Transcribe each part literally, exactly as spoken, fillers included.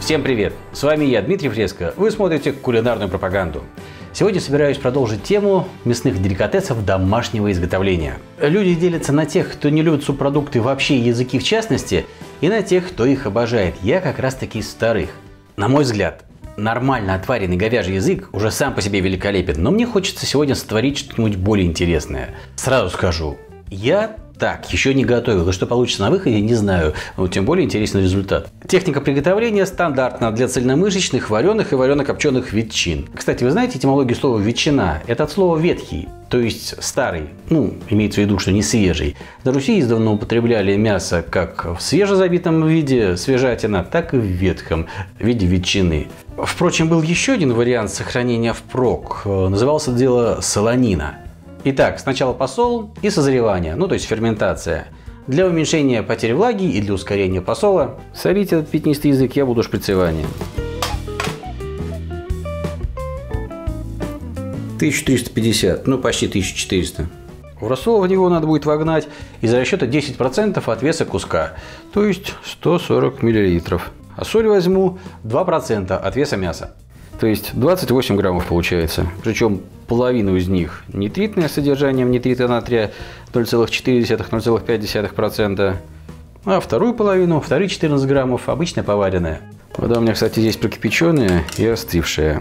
Всем привет! С вами я, Дмитрий Фреско. Вы смотрите кулинарную пропаганду. Сегодня собираюсь продолжить тему мясных деликатесов домашнего изготовления. Люди делятся на тех, кто не любит субпродукты вообще, языки в частности, и на тех, кто их обожает. Я как раз таки из вторых. На мой взгляд, нормально отваренный говяжий язык уже сам по себе великолепен, но мне хочется сегодня сотворить что-нибудь более интересное. Сразу скажу, я так еще не готовил, и что получится на выходе, не знаю, но тем более интересный результат. Техника приготовления стандартна для цельномышечных, вареных и варено-копченых ветчин. Кстати, вы знаете этимологию слова ветчина? Это от слова ветхий, то есть старый, ну, имеется в виду, что не свежий. На Руси издавна употребляли мясо как в свежезабитом виде свежатина, так и в ветхом виде ветчины. Впрочем, был еще один вариант сохранения впрок, назывался это дело солонина. Итак, сначала посол и созревание, ну то есть ферментация. Для уменьшения потери влаги и для ускорения посола солить этот пятнистый язык я буду шприцеванием. тысяча триста пятьдесят, ну почти тысяча четыреста. В рассол в него надо будет вогнать из расчета десять процентов от веса куска, то есть сто сорок миллилитров. А соль возьму два процента от веса мяса. То есть двадцать восемь граммов получается. Причем половину из них нитритное содержанием нитрита натрия ноль целых четыре десятых — ноль целых пять десятых процента. А вторую половину, вторые четырнадцать граммов, обычно поваренная. Вода у меня, кстати, здесь прокипяченная и остывшая.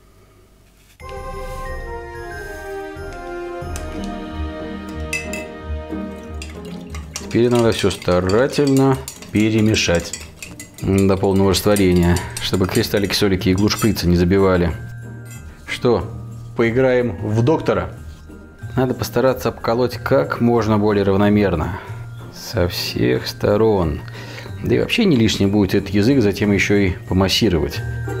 Теперь надо все старательно перемешать до полного растворения, чтобы кристаллики солики иглу шприца не забивали. Что, поиграем в доктора? Надо постараться обколоть как можно более равномерно, со всех сторон. Да и вообще не лишним будет этот язык затем еще и помассировать.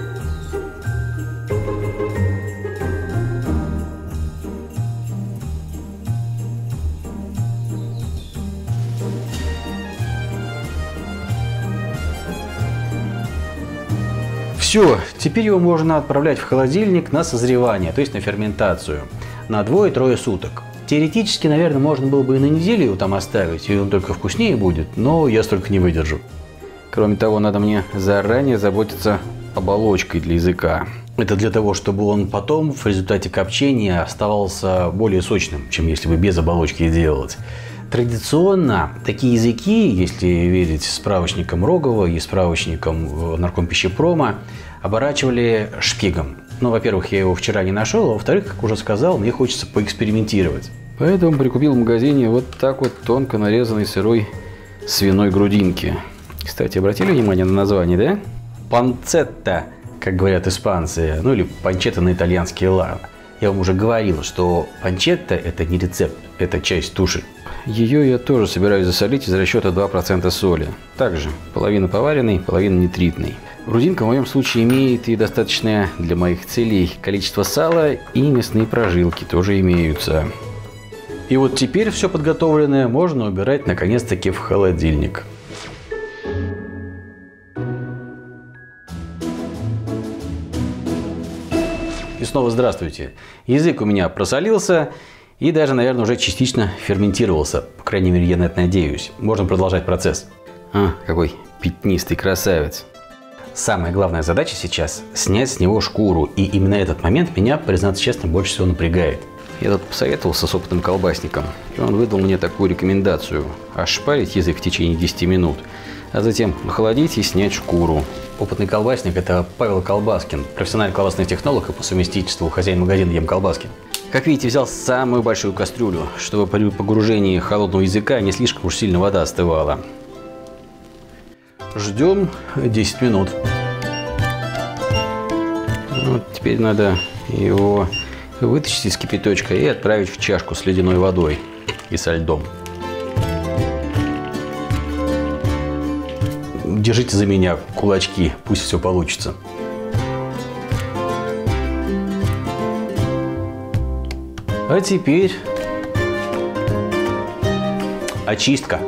Все, теперь его можно отправлять в холодильник на созревание, то есть на ферментацию, на двое-трое суток. Теоретически, наверное, можно было бы и на неделю его там оставить, и он только вкуснее будет, но я столько не выдержу. Кроме того, надо мне заранее заботиться оболочкой для языка. Это для того, чтобы он потом в результате копчения оставался более сочным, чем если бы без оболочки делать. Традиционно такие языки, если верить справочникам Рогова и справочникам Наркомпищепрома, оборачивали шпигом. Ну, во-первых, я его вчера не нашел, а во-вторых, как уже сказал, мне хочется поэкспериментировать. Поэтому прикупил в магазине вот так вот тонко нарезанной сырой свиной грудинки. Кстати, обратили внимание на название, да? Панцетта, как говорят испанцы, ну или панчетта на итальянский лад. Я вам уже говорил, что панчетта – это не рецепт, это часть туши. Ее я тоже собираюсь засолить из расчета два процента соли. Также половина поваренной, половина нитритной. Грудинка в моем случае имеет и достаточное для моих целей количество сала, и мясные прожилки тоже имеются. И вот теперь все подготовленное можно убирать наконец-таки в холодильник. И снова здравствуйте. Язык у меня просолился и даже, наверное, уже частично ферментировался. По крайней мере, я на это надеюсь. Можно продолжать процесс. А, какой пятнистый красавец. Самая главная задача сейчас – снять с него шкуру. И именно этот момент меня, признаться честно, больше всего напрягает. Я тут посоветовался с опытным колбасником, и он выдал мне такую рекомендацию – ошпарить язык в течение десяти минут, а затем охладить и снять шкуру. Опытный колбасник – это Павел Колбаскин, профессиональный колбасный технолог и по совместительству хозяин магазина «Ем колбаски». Как видите, взял самую большую кастрюлю, чтобы при погружении холодного языка не слишком уж сильно вода остывала. Ждем десять минут. Вот теперь надо его вытащить из кипяточка и отправить в чашку с ледяной водой и со льдом. Держите за меня кулачки, пусть все получится. А теперь очистка.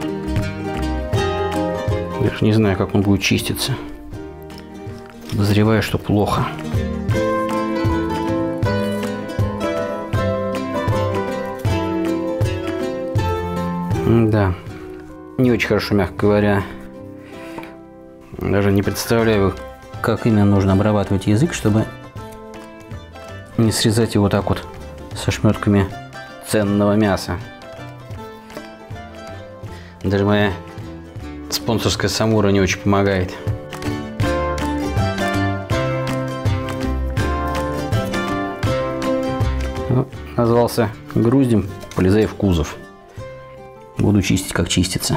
Я же не знаю, как он будет чиститься. Подозреваю, что плохо. Да, не очень хорошо, мягко говоря. Даже не представляю, как именно нужно обрабатывать язык, чтобы не срезать его так вот со шметками ценного мяса. Даже моя спонсорская самура не очень помогает. Ну, назвался груздем, полезай в кузов. Буду чистить, как чистится.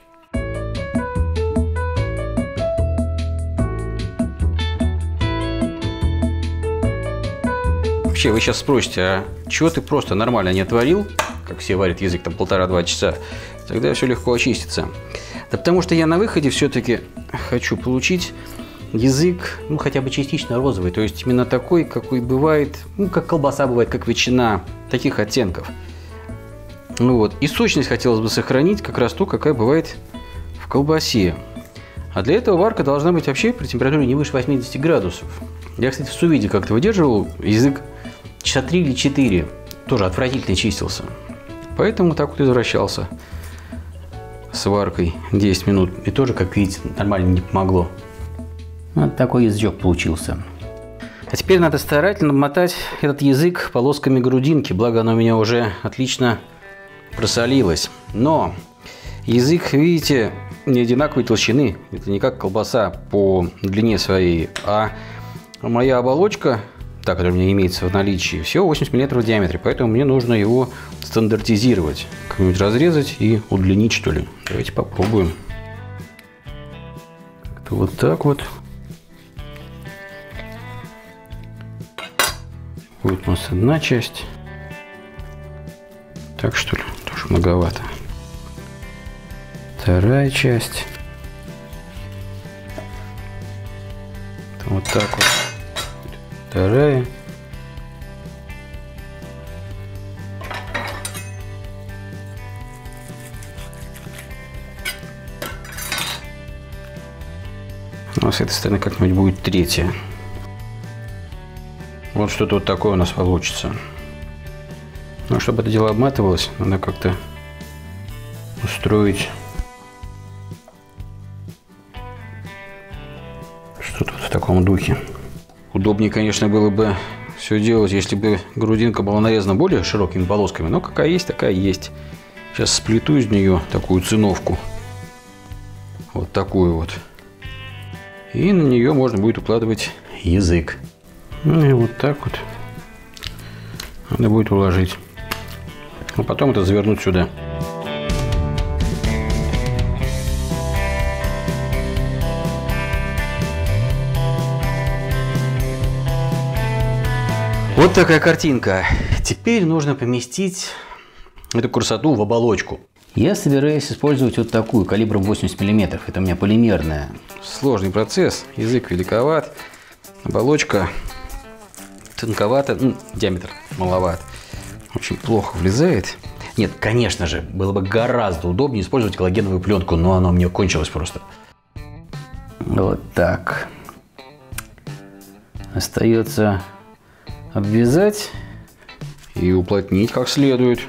Вообще, вы сейчас спросите, а чего ты просто нормально не отварил, как все варят язык там полтора-два часа, тогда все легко очистится. Да потому что я на выходе все-таки хочу получить язык, ну, хотя бы частично розовый, то есть именно такой, какой бывает, ну, как колбаса бывает, как ветчина, таких оттенков. Ну вот, и сочность хотелось бы сохранить как раз ту, какая бывает в колбасе. А для этого варка должна быть вообще при температуре не выше восьмидесяти градусов. Я, кстати, в сувиде как-то выдерживал язык часа три или четыре, тоже отвратительно чистился. Поэтому так вот извращался с варкой десять минут. И тоже, как видите, нормально не помогло. Вот такой язычок получился. А теперь надо старательно мотать этот язык полосками грудинки, благо оно у меня уже отлично просолилось. Но язык, видите, не одинаковой толщины. Это не как колбаса по длине своей, а моя оболочка, та, которая у меня имеется в наличии, всего восемьдесят миллиметров в диаметре. Поэтому мне нужно его стандартизировать. Как-нибудь разрезать и удлинить, что ли. Давайте попробуем. Как-то вот так вот. Будет у нас одна часть. Так, что ли? Тоже многовато. Вторая часть. Вот так вот. Вторая. Ну, а с этой стороны как-нибудь будет третья. Вот что-то вот такое у нас получится. Но чтобы это дело обматывалось, надо как-то устроить что-то вот в таком духе. Удобнее, конечно, было бы все делать, если бы грудинка была нарезана более широкими полосками. Но какая есть, такая есть. Сейчас сплету из нее такую циновку. Вот такую вот. И на нее можно будет укладывать язык. Ну и вот так вот надо будет уложить. А потом это завернуть сюда. Вот такая картинка. Теперь нужно поместить эту красоту в оболочку. Я собираюсь использовать вот такую, калибром восемьдесят миллиметров. Это у меня полимерная. Сложный процесс. Язык великоват. Оболочка тонковато, ну, диаметр маловат. Очень плохо влезает. Нет, конечно же, было бы гораздо удобнее использовать коллагеновую пленку, но она у меня кончилась просто. Вот так. Остается обвязать и уплотнить как следует.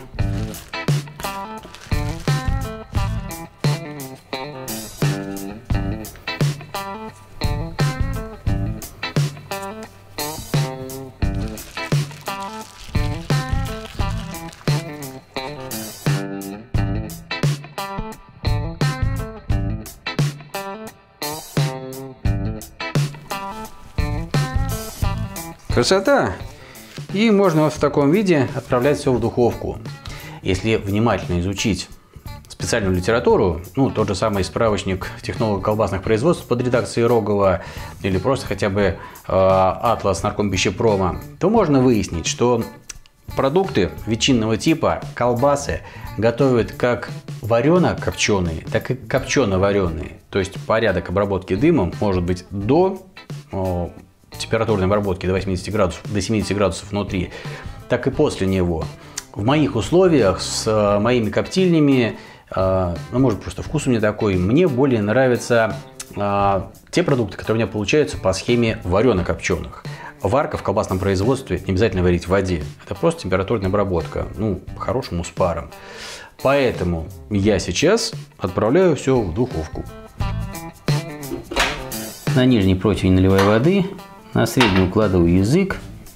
Красота! И можно вот в таком виде отправлять все в духовку. Если внимательно изучить специальную литературу, ну, тот же самый справочник технолога колбасных производств под редакцией Рогова, или просто хотя бы э, атлас наркомпищепрома, то можно выяснить, что продукты ветчинного типа, колбасы, готовят как варено-копченые, так и копчено-вареные. То есть порядок обработки дымом может быть до э, температурной обработки до восьмидесяти градусов, до семидесяти градусов внутри, так и после него. В моих условиях с э, моими коптильнями, э, ну, может, просто вкус у меня такой, мне более нравятся э, те продукты, которые у меня получаются по схеме варено-копченых. Варка в колбасном производстве не обязательно варить в воде. Это просто температурная обработка, ну, по-хорошему с паром. Поэтому я сейчас отправляю все в духовку. На нижний противень наливаю воды, на средний укладываю язык.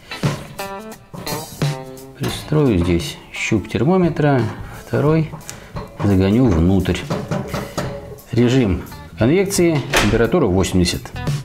Пристрою здесь щуп термометра, второй загоню внутрь. Режим конвекции, температура восемьдесят.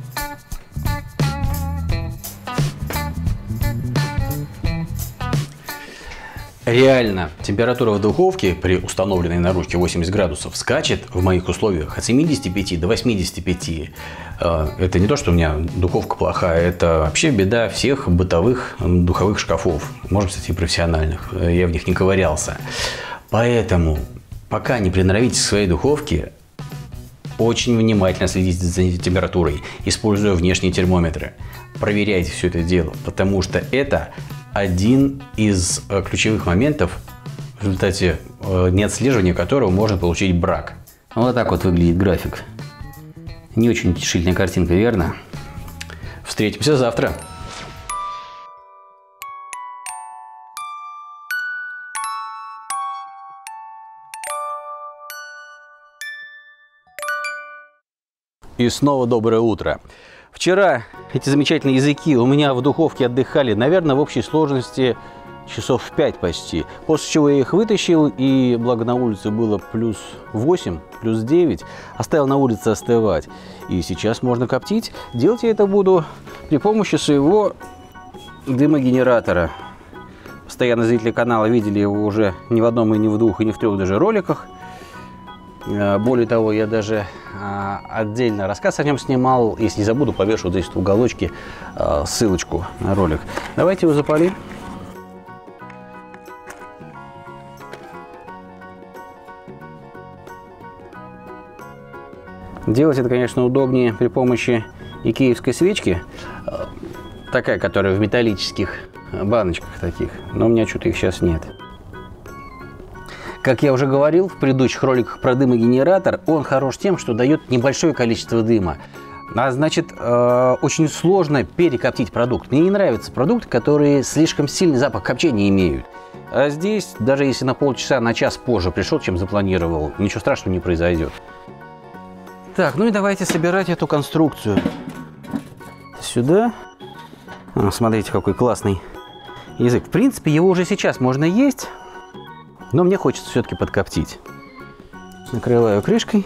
Реально, температура в духовке при установленной на ручке восемьдесят градусов скачет в моих условиях от семидесяти пяти до восьмидесяти пяти. Это не то, что у меня духовка плохая, это вообще беда всех бытовых духовых шкафов. Может, кстати, и профессиональных. Я в них не ковырялся. Поэтому, пока не приноровитесь к своей духовке, очень внимательно следите за температурой, используя внешние термометры. Проверяйте все это дело, потому что это один из ключевых моментов, в результате неотслеживания которого можно получить брак. Вот так вот выглядит график. Не очень утешительная картинка, верно? Встретимся завтра. И снова доброе утро. Вчера эти замечательные языки у меня в духовке отдыхали, наверное, в общей сложности часов пять почти. После чего я их вытащил, и благо на улице было плюс восемь, плюс девять, оставил на улице остывать. И сейчас можно коптить. Делать я это буду при помощи своего дымогенератора. Постоянно зрители канала видели его уже не в одном, и не в двух, и не в трех даже роликах. Более того, я даже отдельно рассказ о нем снимал. Если не забуду, повешу вот здесь в уголочке ссылочку на ролик. Давайте его запалим. Делать это, конечно, удобнее при помощи икеевской свечки. Такая, которая в металлических баночках таких. Но у меня что-то их сейчас нет. Как я уже говорил в предыдущих роликах про дымогенератор, он хорош тем, что дает небольшое количество дыма. А значит, э, очень сложно перекоптить продукт. Мне не нравятся продукты, которые слишком сильный запах копчения имеют. А здесь, даже если на полчаса, на час позже пришел, чем запланировал, ничего страшного не произойдет. Так, ну и давайте собирать эту конструкцию. Сюда. О, смотрите, какой классный язык. В принципе, его уже сейчас можно есть. Но мне хочется все-таки подкоптить. Накрываю крышкой.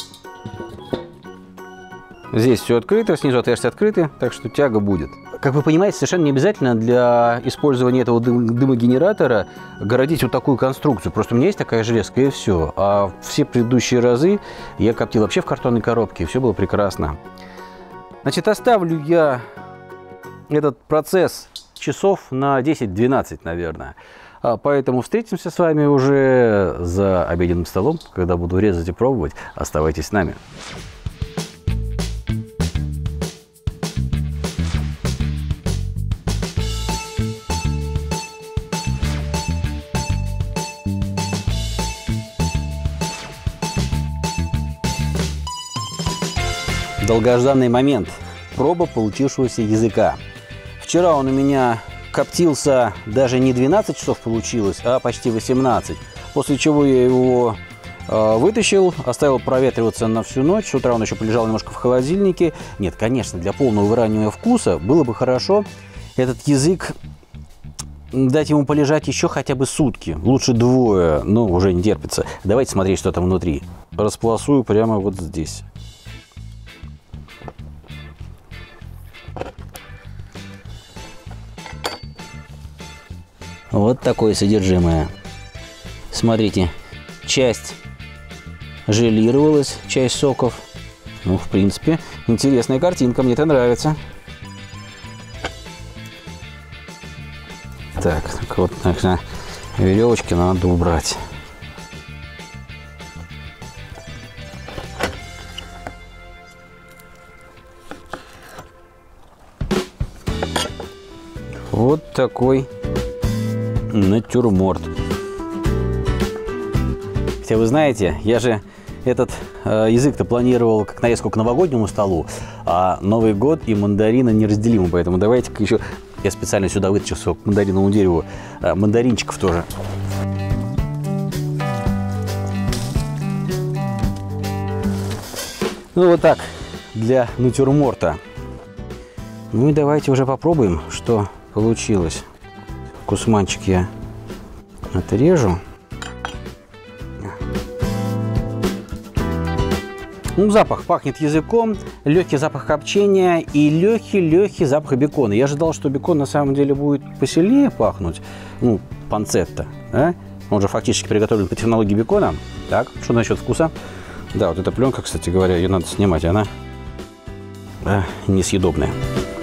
Здесь все открыто, снизу отверстия открыты, так что тяга будет. Как вы понимаете, совершенно не обязательно для использования этого дым дымогенератора городить вот такую конструкцию. Просто у меня есть такая железка, и все. А все предыдущие разы я коптил вообще в картонной коробке, и все было прекрасно. Значит, оставлю я этот процесс часов на десять-двенадцать, наверное. Поэтому встретимся с вами уже за обеденным столом, когда буду резать и пробовать. Оставайтесь с нами. Долгожданный момент. Проба получившегося языка. Вчера он у меня коптился, даже не двенадцать часов получилось, а почти восемнадцать. После чего я его э, вытащил, оставил проветриваться на всю ночь. С утра он еще полежал немножко в холодильнике. Нет, конечно, для полного выравнивания вкуса было бы хорошо этот язык дать ему полежать еще хотя бы сутки. Лучше двое, но уже не терпится. Давайте смотреть, что там внутри. Располосую прямо вот здесь. Вот такое содержимое. Смотрите, часть желировалась, часть соков. Ну, в принципе, интересная картинка, мне это нравится. Так, так вот, так, на веревочке надо убрать. Вот такой натюрморт. Хотя вы знаете, я же этот э, язык-то планировал как нарезку к новогоднему столу, а Новый год и мандарины неразделимы, поэтому давайте-ка еще я специально сюда вытащил к мандариновому дереву э, мандаринчиков тоже. Ну вот так для натюрморта. Ну и давайте уже попробуем, что получилось. Кусманчик я отрежу. Ну, запах пахнет языком, легкий запах копчения и легкий-легкий запах бекона. Я ожидал, что бекон на самом деле будет посильнее пахнуть. Ну, панцетта, да? Он же фактически приготовлен по технологии бекона. Так, что насчет вкуса? Да, вот эта пленка, кстати говоря, ее надо снимать, она а, несъедобная.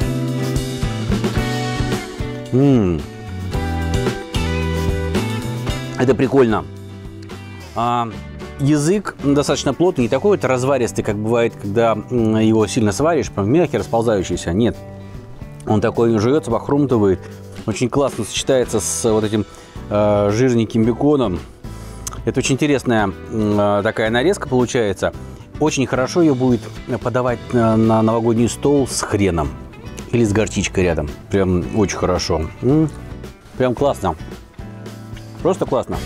М-м. Это прикольно. А, язык достаточно плотный, не такой вот разваристый, как бывает, когда его сильно сваришь, прям мягкий, расползающийся. Нет, он такой жуется, похрумтывает, очень классно сочетается с вот этим э, жирненьким беконом. Это очень интересная э, такая нарезка получается. Очень хорошо ее будет подавать на, на новогодний стол с хреном или с горчичкой рядом. Прям очень хорошо. М-м, прям классно. Просто классно.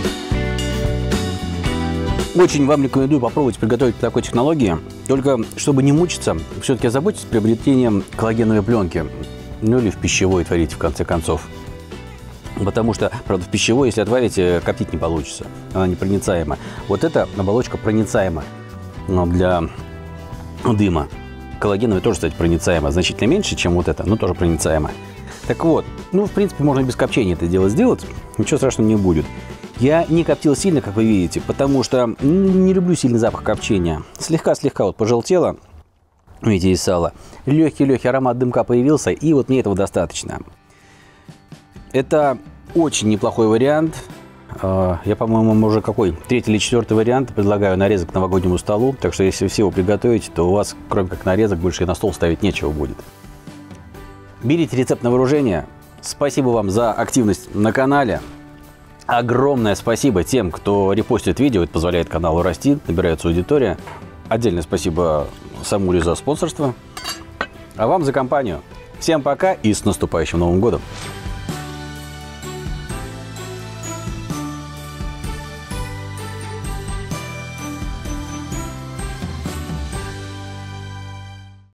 Очень вам рекомендую попробовать приготовить по такой технологии. Только, чтобы не мучиться, все-таки озаботьтесь приобретением коллагеновой пленки. Ну или в пищевой творите, в конце концов. Потому что, правда, в пищевой, если отварите, коптить не получится. Она непроницаема. Вот эта оболочка проницаема для дыма. Коллагеновая тоже, кстати, проницаема. Значительно меньше, чем вот эта, но тоже проницаема. Так вот, ну, в принципе, можно без копчения это дело сделать. Ничего страшного не будет. Я не коптил сильно, как вы видите, потому что не люблю сильный запах копчения. Слегка-слегка вот пожелтело, видите, из сала. Легкий-легкий аромат дымка появился, и вот мне этого достаточно. Это очень неплохой вариант. Я, по-моему, уже какой? Третий или четвертый вариант предлагаю нарезок к новогоднему столу. Так что, если все его приготовите, то у вас, кроме как нарезок, больше и на стол ставить нечего будет. Берите рецепт на вооружение. Спасибо вам за активность на канале. Огромное спасибо тем, кто репостит видео, это позволяет каналу расти, набирается аудитория. Отдельное спасибо Самуле за спонсорство, а вам за компанию. Всем пока и с наступающим Новым годом!